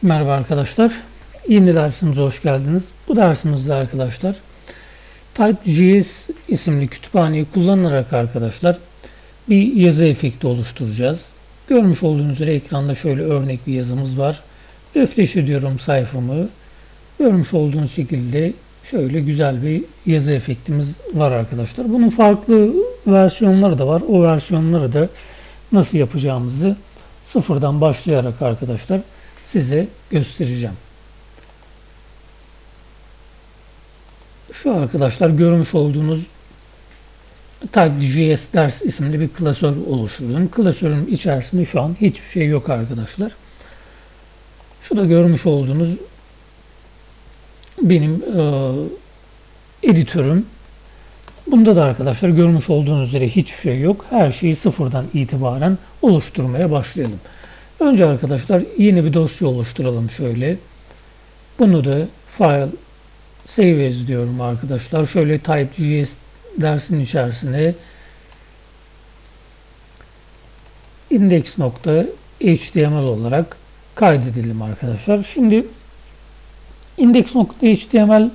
Merhaba arkadaşlar. Yeni dersimize hoş geldiniz. Bu dersimizde arkadaşlar Type.js isimli kütüphaneyi kullanarak arkadaşlar bir yazı efekti oluşturacağız. Görmüş olduğunuz üzere ekranda şöyle örnek bir yazımız var. Refresh ediyorum sayfamı. Görmüş olduğunuz şekilde şöyle güzel bir yazı efektimiz var arkadaşlar. Bunun farklı versiyonları da var. O versiyonları da nasıl yapacağımızı sıfırdan başlayarak arkadaşlar size göstereceğim. Şu arkadaşlar görmüş olduğunuz Type.js ders isimli bir klasör oluşturdum. Klasörün içerisinde şu an hiçbir şey yok arkadaşlar. Şu da görmüş olduğunuz benim editörüm. Bunda da arkadaşlar görmüş olduğunuz üzere hiçbir şey yok. Her şeyi sıfırdan itibaren oluşturmaya başlayalım. Önce arkadaşlar yeni bir dosya oluşturalım şöyle. Bunu da file save as diyorum arkadaşlar. Şöyle Type.js dersin içerisine index.html olarak kaydedelim arkadaşlar. Şimdi index.html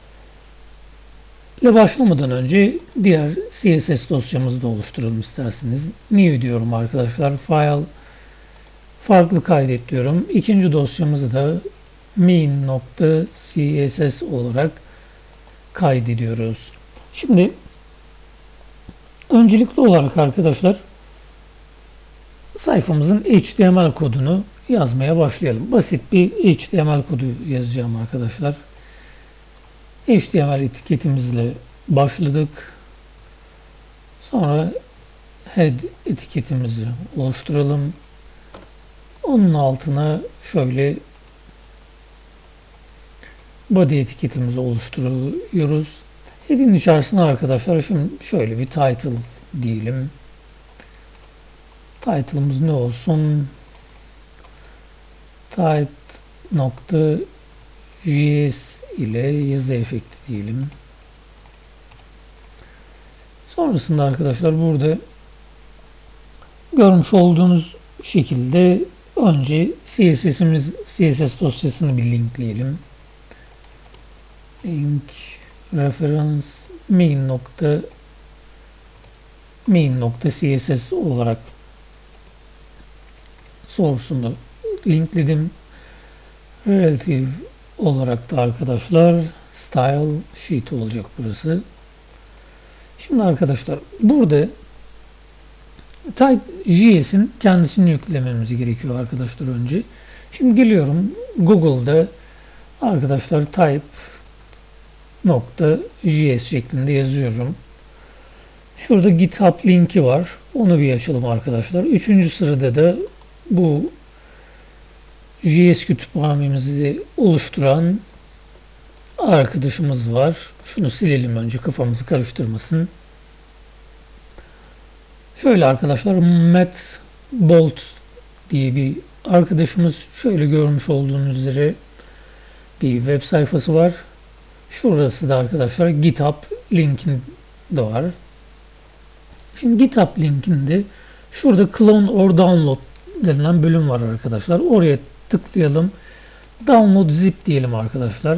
ile başlamadan önce diğer CSS dosyamızı da oluşturalım isterseniz. New diyorum arkadaşlar. File farklı kaydet diyorum. İkinci dosyamızı da main.css olarak kaydediyoruz. Şimdi öncelikli olarak arkadaşlar sayfamızın HTML kodunu yazmaya başlayalım. Basit bir HTML kodu yazacağım arkadaşlar. HTML etiketimizle başladık. Sonra head etiketimizi oluşturalım. Onun altına şöyle body etiketimizi oluşturuyoruz. Head'in içerisine arkadaşlar şimdi şöyle bir title diyelim. Title'ımız ne olsun? Type.js ile yazı efekti diyelim. Sonrasında arkadaşlar burada görmüş olduğunuz şekilde önce CSS dosyasını bir linkleyelim. Link reference main.css olarak source'unu linkledim. Relative olarak da arkadaşlar style sheet olacak burası. Şimdi arkadaşlar burada Type.js'in kendisini yüklememiz gerekiyor arkadaşlar önce. Şimdi geliyorum Google'da arkadaşlar type.js şeklinde yazıyorum. Şurada GitHub linki var. Onu bir açalım arkadaşlar. Üçüncü sırada da bu JS kütüphanemizi oluşturan arkadaşımız var. Şunu silelim önce kafamızı karıştırmasın. Şöyle arkadaşlar Matt Bolt diye bir arkadaşımız, şöyle görmüş olduğunuz üzere bir web sayfası var. Şurası da arkadaşlar GitHub linkin de var. Şimdi GitHub linkinde şurada clone or download denilen bölüm var arkadaşlar. Oraya tıklayalım. Download zip diyelim arkadaşlar.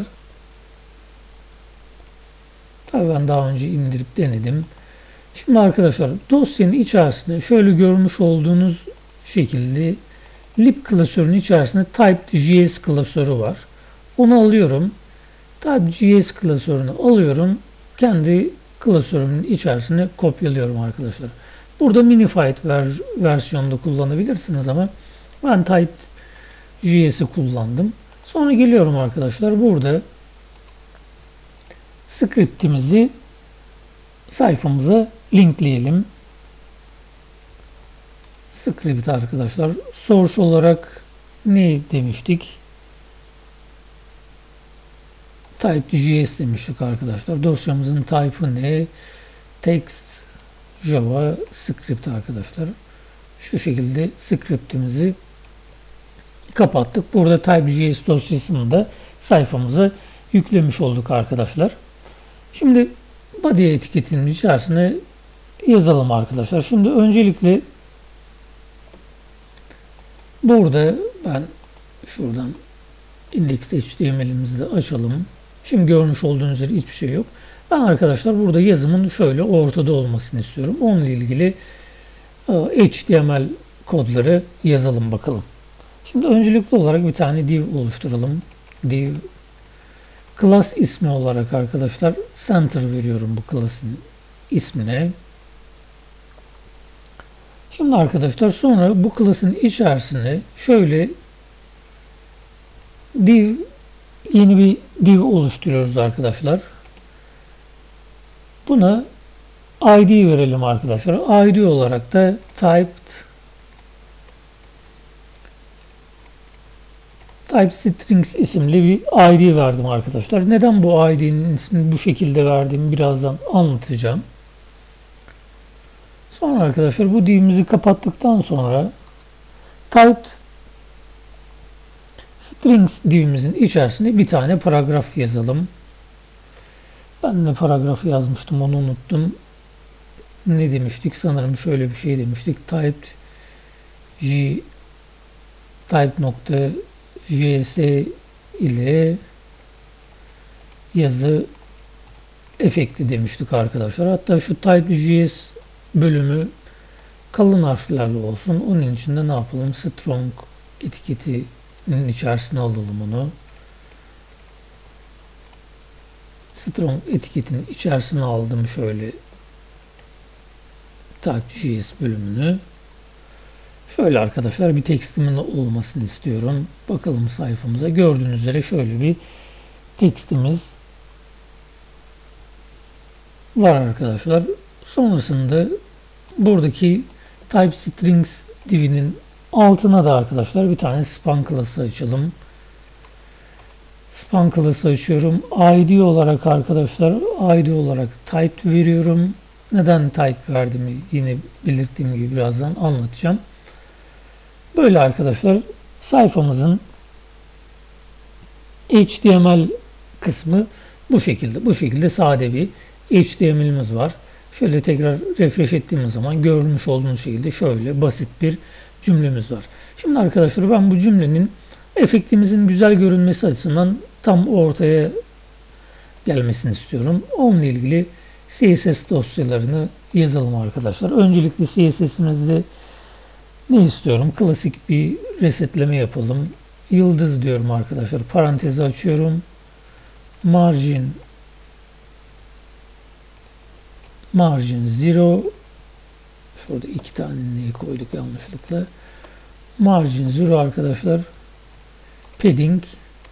Tabii ben daha önce indirip denedim. Şimdi arkadaşlar dosyanın içerisinde şöyle görmüş olduğunuz şekilde lib klasörünün içerisinde Type.js klasörü var. Onu alıyorum. Type.js klasörünü alıyorum. Kendi klasörümün içerisine kopyalıyorum arkadaşlar. Burada minified versiyonda kullanabilirsiniz ama ben Type.js'i kullandım. Sonra geliyorum arkadaşlar. Burada scriptimizi sayfamıza linkleyelim. Script arkadaşlar. Source olarak ne demiştik? Type.js demiştik arkadaşlar. Dosyamızın type'ı ne? Text Java script arkadaşlar. Şu şekilde scriptimizi kapattık. Burada Type.js dosyasını da sayfamıza yüklemiş olduk arkadaşlar. Şimdi body etiketinin içerisine yazalım arkadaşlar. Şimdi öncelikle burada ben şuradan index.html'imizi de açalım. Şimdi görmüş olduğunuz üzere hiçbir şey yok. Ben arkadaşlar burada yazımın şöyle ortada olmasını istiyorum. Onunla ilgili HTML kodları yazalım bakalım. Şimdi öncelikli olarak bir tane div oluşturalım. Div class ismi olarak arkadaşlar center veriyorum bu class'ın ismine. Şimdi arkadaşlar sonra bu class'ın içerisine şöyle yeni bir div oluşturuyoruz arkadaşlar. Buna ID verelim arkadaşlar. ID olarak da type strings isimli bir ID verdim arkadaşlar. Neden bu ID'nin ismini bu şekilde verdiğimi birazdan anlatacağım. Sonra arkadaşlar bu divimizi kapattıktan sonra typed strings divimizin içerisine bir tane paragraf yazalım. Ben de paragraf yazmıştım, onu unuttum. Ne demiştik? Sanırım şöyle bir şey demiştik. Type.js ile yazı efekti demiştik arkadaşlar. Hatta şu type.js bölümü kalın harflerle olsun. Onun için de ne yapalım? Strong etiketinin içerisine alalım onu. Strong etiketinin içerisine aldım şöyle Type.js bölümünü. Şöyle arkadaşlar bir tekstimin olmasını istiyorum. Bakalım sayfamıza. Gördüğünüz üzere şöyle bir tekstimiz var arkadaşlar. Sonrasında buradaki type strings divinin altına da arkadaşlar bir tane span class'ı açalım. Span class'ı açıyorum. ID olarak arkadaşlar ID olarak type veriyorum. Neden type verdiğimi yine belirttiğim gibi birazdan anlatacağım. Böyle arkadaşlar sayfamızın HTML kısmı bu şekilde. Bu şekilde sade bir HTML'imiz var. Şöyle tekrar refresh ettiğimiz zaman görmüş olduğunuz şekilde şöyle basit bir cümlemiz var. Şimdi arkadaşlar ben bu cümlenin efektimizin güzel görünmesi açısından tam ortaya gelmesini istiyorum. Onunla ilgili CSS dosyalarını yazalım arkadaşlar. Öncelikle CSS'imizde ne istiyorum? Klasik bir resetleme yapalım. Yıldız diyorum arkadaşlar. Parantezi açıyorum. Margin 0. Şurada 2 tane neyi koyduk yanlışlıkla. Margin 0 arkadaşlar. Padding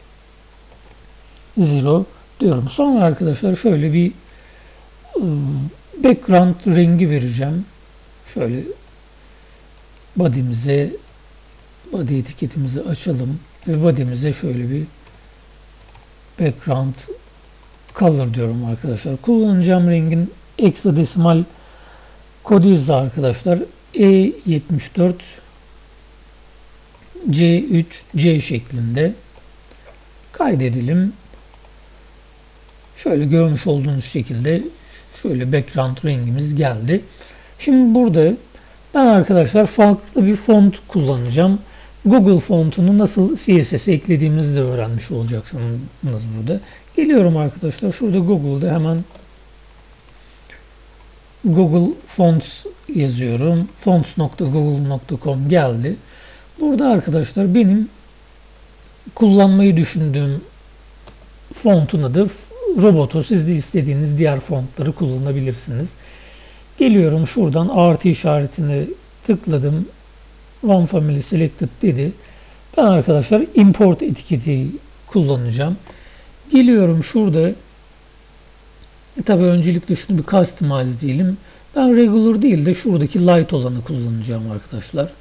0 diyorum. Sonra arkadaşlar şöyle bir background rengi vereceğim. Şöyle body etiketimizi açalım ve body'mize şöyle bir background color diyorum arkadaşlar. Kullanacağım rengin hexadesimal kodu ise arkadaşlar E74 C3 C şeklinde kaydedelim. Şöyle görmüş olduğunuz şekilde şöyle background rengimiz geldi. Şimdi burada ben arkadaşlar farklı bir font kullanacağım. Google fontunu nasıl CSS'e eklediğimizi de öğrenmiş olacaksınız burada. Geliyorum arkadaşlar. Şurada Google'da hemen Google Fonts yazıyorum. fonts.google.com geldi. Burada arkadaşlar benim kullanmayı düşündüğüm fontun adı Roboto. Siz de istediğiniz diğer fontları kullanabilirsiniz. Geliyorum şuradan artı işaretini tıkladım. One Family Selected dedi. Ben arkadaşlar import etiketi kullanacağım. Geliyorum şurada. Tabii öncelikle şunu bir customize diyelim. Ben regular değil de şuradaki light olanı kullanacağım arkadaşlar.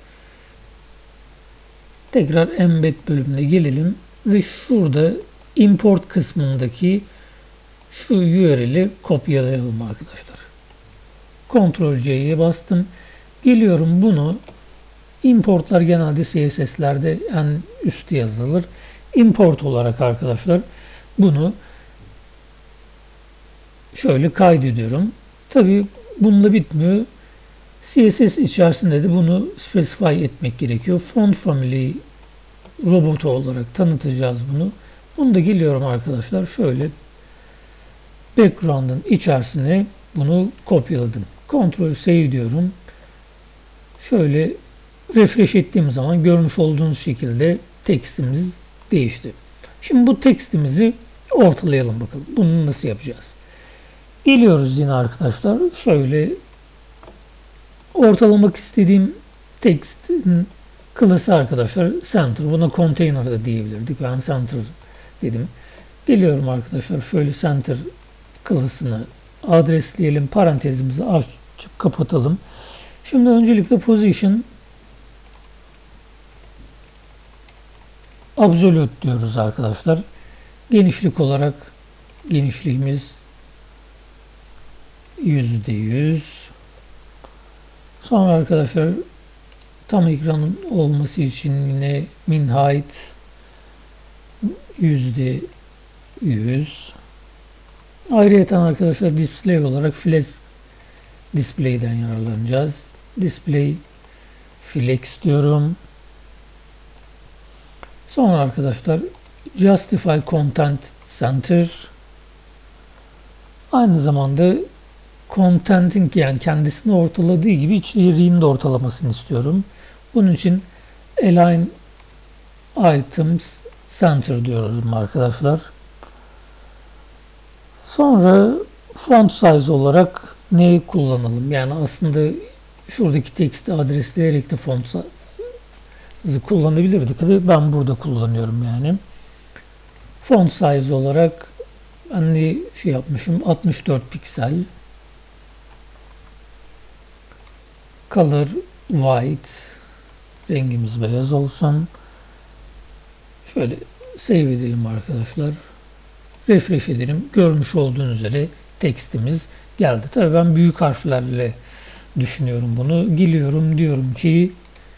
Tekrar embed bölümüne gelelim ve şurada import kısmındaki şu URL'i kopyalayalım arkadaşlar. Ctrl C'ye bastım. Geliyorum bunu importlar genelde CSS'lerde en üstte yazılır. Import olarak arkadaşlar bunu şöyle kaydediyorum. Tabi bununla bitmiyor. CSS içerisinde de bunu specify etmek gerekiyor. Font family robotu olarak tanıtacağız bunu. Bunu da geliyorum arkadaşlar. Şöyle background'ın içerisine bunu kopyaladım. Ctrl C diyorum. Şöyle refresh ettiğim zaman görmüş olduğunuz şekilde tekstimiz değişti. Şimdi bu tekstimizi ortalayalım bakalım. Bunu nasıl yapacağız? Geliyoruz yine arkadaşlar. Şöyle ortalamak istediğim tekstin klası arkadaşlar center. Buna container da diyebilirdik. Ben center dedim. Geliyorum arkadaşlar. Şöyle center klasını adresleyelim. Parantezimizi açıp kapatalım. Şimdi öncelikle position absolute diyoruz arkadaşlar. Genişlik olarak genişliğimiz %100. Sonra arkadaşlar tam ekranın olması için yine min height %100. Ayrıca arkadaşlar display olarak flex display'den yararlanacağız. Display flex diyorum. Sonra arkadaşlar justify content center. Aynı zamanda content'in yani kendisini ortaladığı gibi içeriğini de ortalamasını istiyorum. Bunun için align items center diyorum arkadaşlar. Sonra font size olarak neyi kullanalım? Yani aslında şuradaki teksti adresleyerek de font size'ı kullanabilirdik. Ben burada kullanıyorum yani. Font size olarak ben de şey yapmışım 64 piksel. Color white. Rengimiz beyaz olsun. Şöyle save edelim arkadaşlar. Refresh edelim. Görmüş olduğunuz üzere tekstimiz geldi. Tabii ben büyük harflerle düşünüyorum bunu. Geliyorum diyorum ki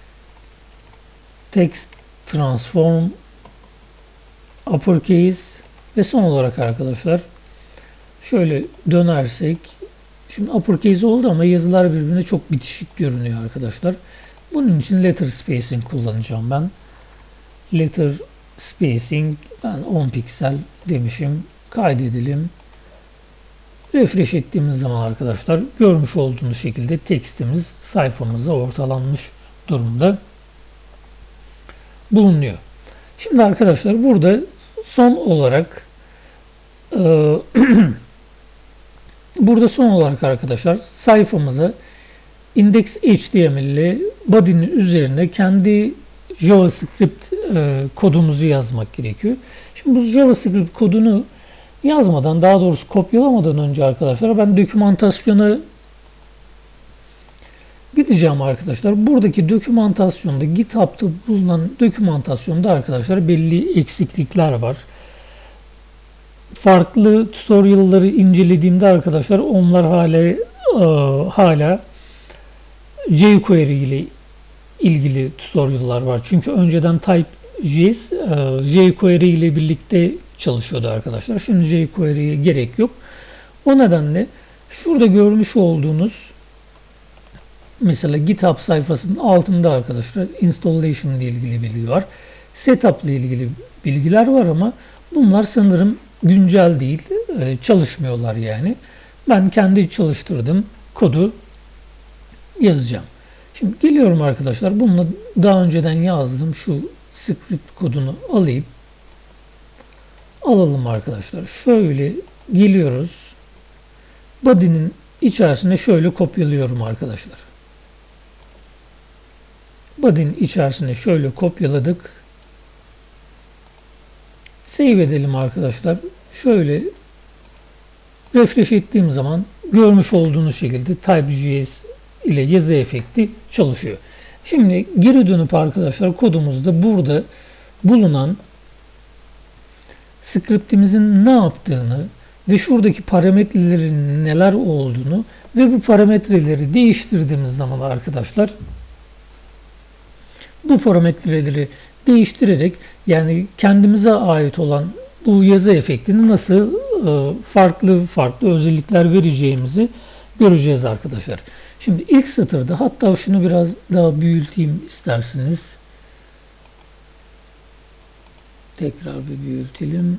text transform uppercase ve son olarak arkadaşlar şöyle dönersek şimdi uppercase oldu ama yazılar birbirine çok bitişik görünüyor arkadaşlar. Bunun için letter spacing kullanacağım ben. Letter spacing ben 10 piksel demişim. Kaydedelim. Refresh ettiğimiz zaman arkadaşlar görmüş olduğunuz şekilde tekstimiz sayfamıza ortalanmış durumda bulunuyor. Şimdi arkadaşlar burada son olarak arkadaşlar sayfamıza index.html ile body'nin üzerine kendi JavaScript kodumuzu yazmak gerekiyor. Şimdi bu JavaScript kodunu yazmadan, daha doğrusu kopyalamadan önce arkadaşlar ben dokümantasyona gideceğim arkadaşlar. Buradaki dokümantasyonda GitHub'ta bulunan dokümantasyonda arkadaşlar belli eksiklikler var. Farklı tutorial'ları incelediğimde arkadaşlar onlar hala jQuery ile ilgili tutorial'lar var. Çünkü önceden Type.js jQuery ile birlikte çalışıyordu arkadaşlar. Şimdi jQuery'ye gerek yok. O nedenle şurada görmüş olduğunuz mesela GitHub sayfasının altında arkadaşlar installation ile ilgili bilgi var. Setup ile ilgili bilgiler var ama bunlar sanırım güncel değil. Çalışmıyorlar yani. Ben kendi çalıştırdığım kodu yazacağım. Şimdi geliyorum arkadaşlar. Bununla daha önceden yazdığım şu script kodunu alalım arkadaşlar. Şöyle geliyoruz. Body'nin içerisine şöyle kopyalıyorum arkadaşlar. Body'nin içerisine şöyle kopyaladık. Save edelim arkadaşlar. Şöyle refresh ettiğim zaman görmüş olduğunuz şekilde Type.js ile yazı efekti çalışıyor. Şimdi geri dönüp arkadaşlar kodumuzda burada bulunan scriptimizin ne yaptığını ve şuradaki parametrelerin neler olduğunu ve bu parametreleri değiştirdiğimiz zaman arkadaşlar bu parametreleri değiştirerek yani kendimize ait olan bu yazı efektini nasıl farklı özellikler vereceğimizi göreceğiz arkadaşlar. Şimdi ilk satırda hatta şunu biraz daha büyüteyim isterseniz. Tekrar bir büyütelim.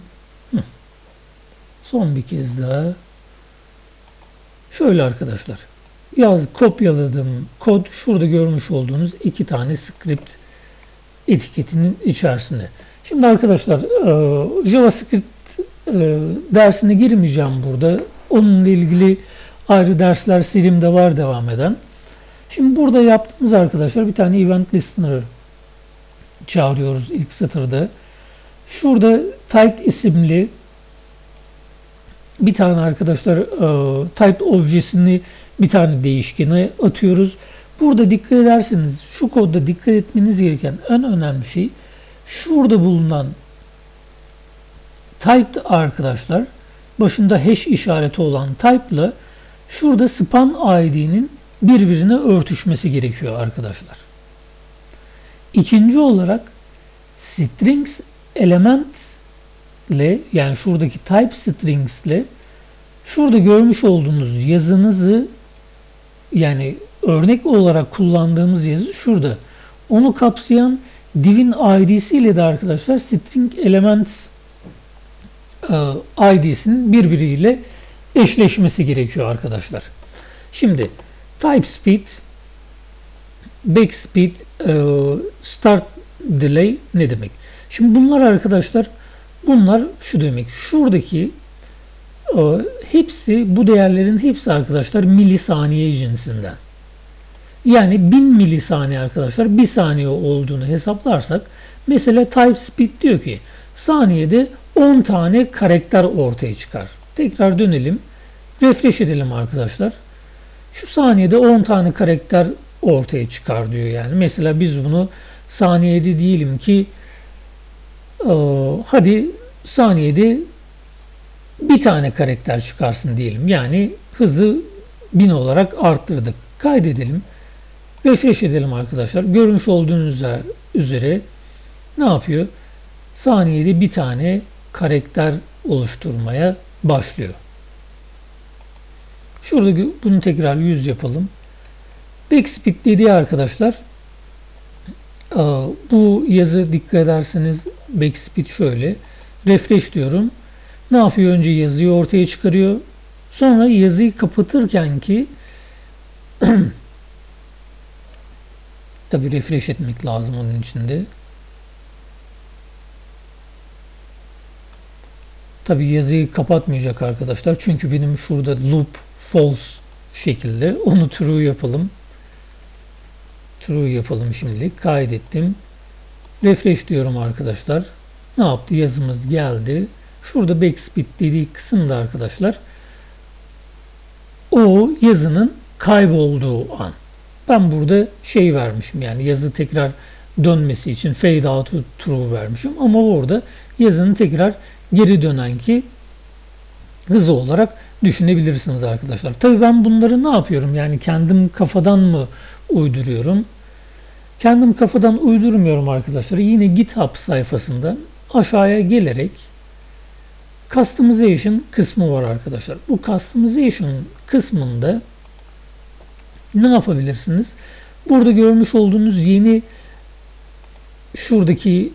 Son bir kez daha. Şöyle arkadaşlar. Kopyaladığım kod şurada görmüş olduğunuz 2 tane script etiketinin içerisinde. Şimdi arkadaşlar JavaScript dersine girmeyeceğim burada. Onunla ilgili ayrı dersler serimde var devam eden. Şimdi burada yaptığımız arkadaşlar bir tane event listener'ı çağırıyoruz ilk satırda. Şurada type isimli bir tane arkadaşlar type objesini bir tane değişkene atıyoruz. Burada dikkat ederseniz şu kodda dikkat etmeniz gereken en önemli şey şurada bulunan type arkadaşlar başında hash işareti olan type ile şurada span id'nin birbirine örtüşmesi gerekiyor arkadaşlar. İkinci olarak strings element ile yani şuradaki type strings ile şurada görmüş olduğunuz yazınızı yani örnek olarak kullandığımız yazı şurada. Onu kapsayan div'in id'si ile de arkadaşlar string element id'sinin birbiriyle eşleşmesi gerekiyor arkadaşlar. Şimdi type speed, backspeed, start delay ne demek? Şimdi bunlar arkadaşlar bunlar şu demek. Şuradaki hepsi bu değerlerin hepsi arkadaşlar milisaniye cinsinden. Yani 1000 milisaniye arkadaşlar 1 saniye olduğunu hesaplarsak mesela type speed diyor ki saniyede 10 tane karakter ortaya çıkar. Tekrar dönelim. Refresh edelim arkadaşlar. Şu saniyede 10 tane karakter ortaya çıkar diyor yani. Mesela biz bunu saniyede diyelim ki hadi saniyede bir tane karakter çıkarsın diyelim. Yani hızı 1000 olarak arttırdık. Kaydedelim. Refresh edelim arkadaşlar. Görmüş olduğunuz üzere ne yapıyor? Saniyede bir tane karakter oluşturmaya başlıyor. Şurada bunu tekrar 100 yapalım. Backspeed dediği arkadaşlar bu yazı dikkat ederseniz backspeed şöyle. Refresh diyorum. Ne yapıyor? Önce yazıyı ortaya çıkarıyor. Sonra yazıyı kapatırken ki tabi refresh etmek lazım onun içinde. Tabi yazıyı kapatmayacak arkadaşlar. Çünkü benim şurada loop false şekilde. Onu true yapalım. True yapalım şimdilik. Kaydettim. Refresh diyorum arkadaşlar. Ne yaptı? Yazımız geldi. Şurada backspeed dediği kısımda arkadaşlar o yazının kaybolduğu an. Ben burada şey vermişim yani yazı tekrar dönmesi için fade out to true vermişim ama orada yazının tekrar geri dönenki hızı olarak düşünebilirsiniz arkadaşlar. Tabii ben bunları ne yapıyorum? Yani kendim kafadan mı uyduruyorum? Kendim kafadan uydurmuyorum arkadaşlar. Yine GitHub sayfasında aşağıya gelerek Customization kısmı var arkadaşlar. Bu Customization kısmında ne yapabilirsiniz? Burada görmüş olduğunuz yeni şuradaki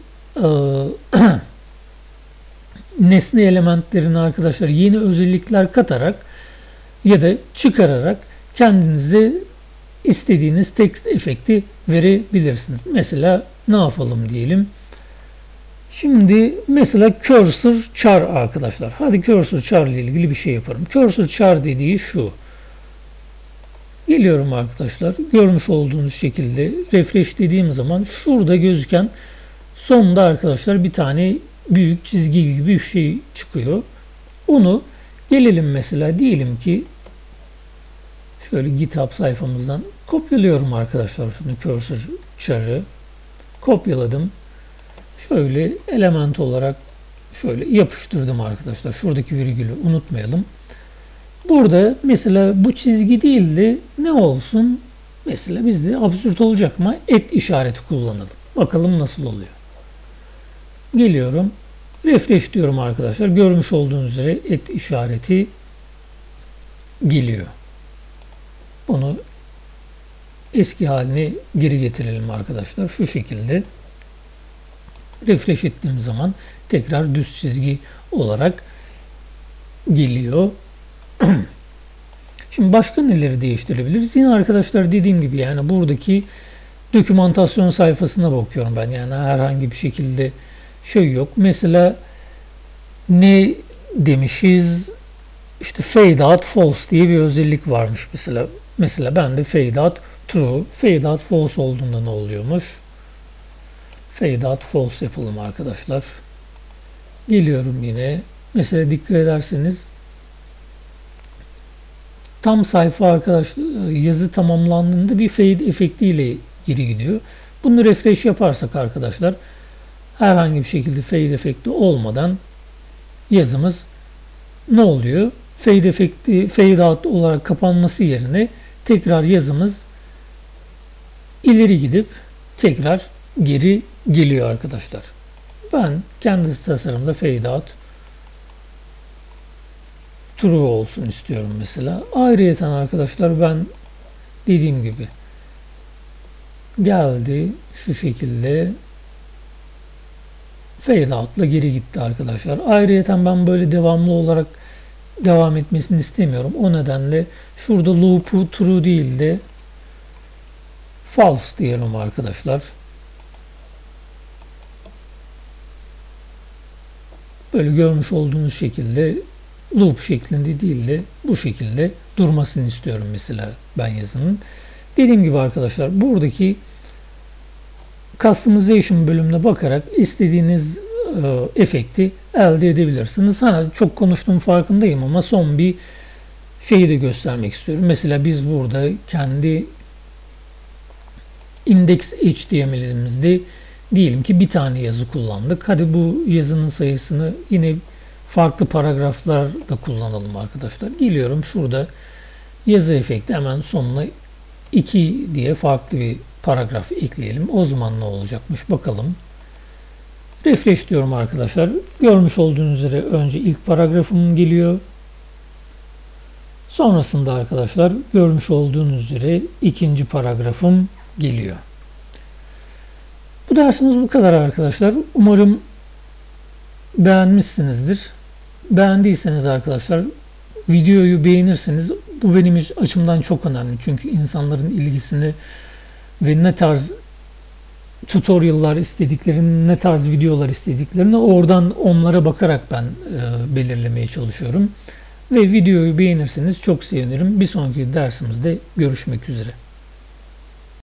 nesne elementlerine arkadaşlar yeni özellikler katarak ya da çıkararak kendinize istediğiniz text efekti verebilirsiniz. Mesela ne yapalım diyelim. Şimdi mesela cursor char arkadaşlar. Hadi cursor char ile ilgili bir şey yapalım. Cursor char dediği şu. Geliyorum arkadaşlar. Görmüş olduğunuz şekilde refresh dediğim zaman şurada gözüken sonda arkadaşlar bir tane büyük çizgi gibi bir şey çıkıyor. Onu gelelim mesela diyelim ki şöyle GitHub sayfamızdan kopyalıyorum arkadaşlar şunu cursor char'ı. Kopyaladım. Şöyle element olarak şöyle yapıştırdım arkadaşlar. Şuradaki virgülü unutmayalım. Burada mesela bu çizgi değil de ne olsun? Mesela bizde absürt olacak ama et işareti kullanalım. Bakalım nasıl oluyor. Geliyorum. Refresh diyorum arkadaşlar. Görmüş olduğunuz üzere et işareti geliyor. Bunu eski haline geri getirelim arkadaşlar. Şu şekilde refresh ettiğim zaman tekrar düz çizgi olarak geliyor. Şimdi başka neleri değiştirebiliriz? Yine arkadaşlar dediğim gibi yani buradaki dokümantasyon sayfasına bakıyorum ben. Yani herhangi bir şekilde şey yok. Mesela ne demişiz? İşte fade out false diye bir özellik varmış mesela. Mesela ben de fade out true, fade out false olduğunda ne oluyormuş? Fade out false yapalım arkadaşlar. Geliyorum yine. Mesela dikkat ederseniz tam sayfa arkadaşlar yazı tamamlandığında bir fade efektiyle geri gidiyor. Bunu refresh yaparsak arkadaşlar herhangi bir şekilde fade efekti olmadan yazımız ne oluyor? Fade efekti fade out olarak kapanması yerine tekrar yazımız ileri gidip tekrar geri geliyor arkadaşlar. Ben kendi tasarımda fade out true olsun istiyorum mesela. Ayrıyeten arkadaşlar ben dediğim gibi geldi şu şekilde fade out'la geri gitti arkadaşlar. Ayrıyeten ben böyle devamlı olarak devam etmesini istemiyorum. O nedenle şurada loop'u true değil de false diyelim arkadaşlar. Böyle görmüş olduğunuz şekilde loop şeklinde değil de bu şekilde durmasını istiyorum mesela ben yazının. Dediğim gibi arkadaşlar buradaki customization bölümüne bakarak istediğiniz efekti elde edebilirsiniz. Sana çok konuştuğum farkındayım ama son bir şeyi de göstermek istiyorum. Mesela biz burada kendi index HTML'imizde diyelim ki bir tane yazı kullandık. Hadi bu yazının sayısını yine farklı paragraflarda kullanalım arkadaşlar. Geliyorum şurada yazı efekti hemen sonuna 2 diye farklı bir paragraf ekleyelim. O zaman ne olacakmış bakalım. Refresh diyorum arkadaşlar. Görmüş olduğunuz üzere önce ilk paragrafım geliyor. Sonrasında arkadaşlar görmüş olduğunuz üzere ikinci paragrafım geliyor. Bu dersimiz bu kadar arkadaşlar. Umarım beğenmişsinizdir. Beğendiyseniz arkadaşlar videoyu beğenirseniz bu benim açımdan çok önemli. Çünkü insanların ilgisini ve ne tarz tutorial'lar istediklerini, ne tarz videolar istediklerini oradan onlara bakarak ben belirlemeye çalışıyorum. Ve videoyu beğenirseniz çok sevinirim. Bir sonraki dersimizde görüşmek üzere.